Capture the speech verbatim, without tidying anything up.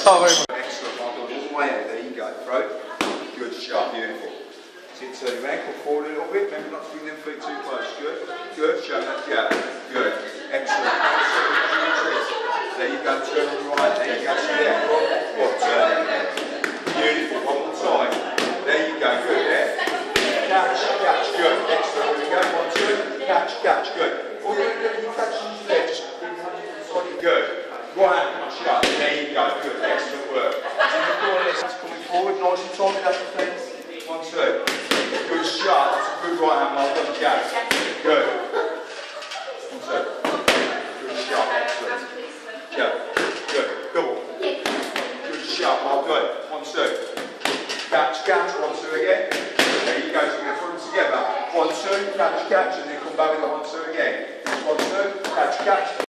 Oh, very much. Excellent, Michael. All the way out. There you go. Throw. Good, sharp, beautiful. Sit, turn your ankle forward a little bit. Remember not to bring them feet too close. Good. Good. Show that gap. Good. Excellent. There you go. Turn on the right. There you go. See there. What? Turn. Beautiful. One more time. There you go. Good. There. Catch. Catch. Good. Excellent. Here we go. One, two. Catch. Catch. Good. All you're going to do is catch these there. Just bring your hands to the side. Good. Right hand come shut. There you go. Good. Excellent work. In the corner, let's coming forward. Nice and tight. That's the fence. One, two. Good shot. That's a good right hand. Well done. Gap. Good. One, two. Good shot. Excellent. Jab. Good. Double. Good shot. Well done. One, two. Catch, catch. One, two again. There you go. So we're going to put them together. One, two. Catch, catch. And then come back with the one, two again. One, two. Catch, catch.